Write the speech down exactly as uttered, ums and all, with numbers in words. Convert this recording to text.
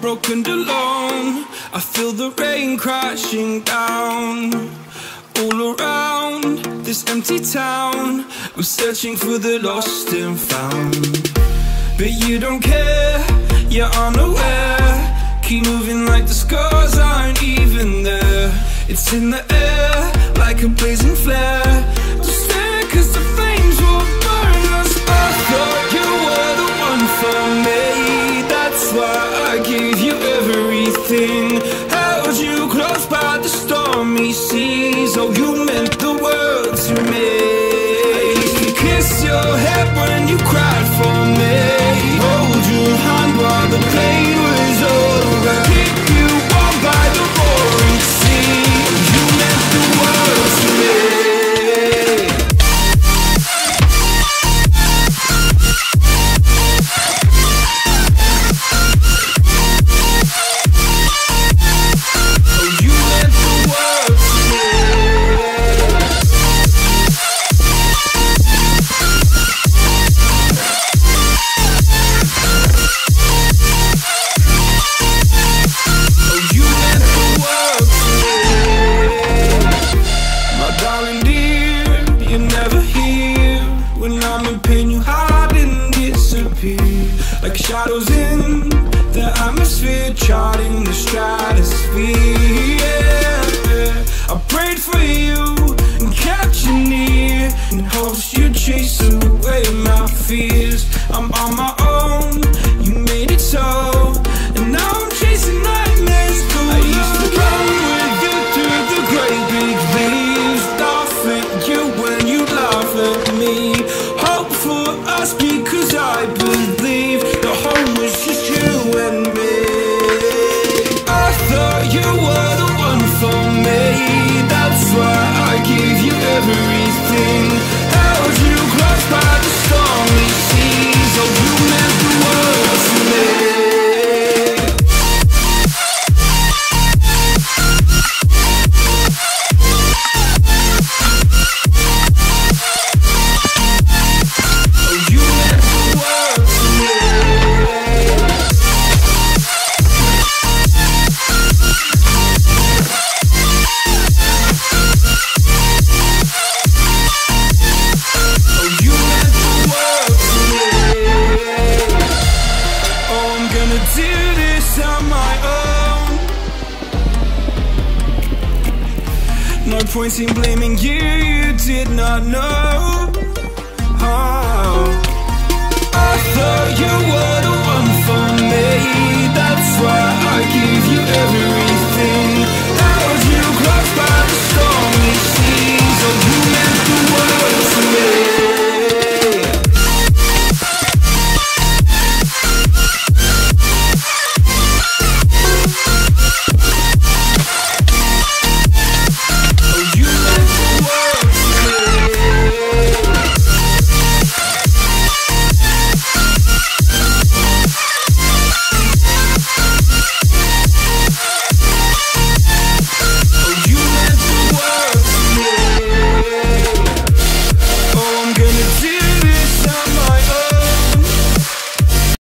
broken and alone. I feel the rain crashing down all around this empty town. I'm searching for the lost and found, but you don't care, you're unaware. Keep moving like the scars aren't even there. It's in the air like a blazing flare. Don't stare cause the flames will burn us. I thought you were the one for me, that's why I gave you everything. Held you close by the stormy seas. Oh, you meant the world to me. I used to kiss your head when you cried for me, hold your hand while the pain was over, keep you warm by the roaring sea. You meant the world to me. Like shadows in the atmosphere, charting the stratosphere. Yeah. I prayed for you and kept you near in hopes you'd chase away my fears. I'm on my own, you made it so, and now I'm chasing nightmares. I used to run with you through the great big leaves, laugh at you when you laugh at me, hope for us because I believe the home was just you and me. I thought you were the one for me, that's why I gave you everything. Held you close by the stormy seas. Oh, you meant the world to me. No point in blaming you, you did not know. Oh, I thought you were the one for me, that's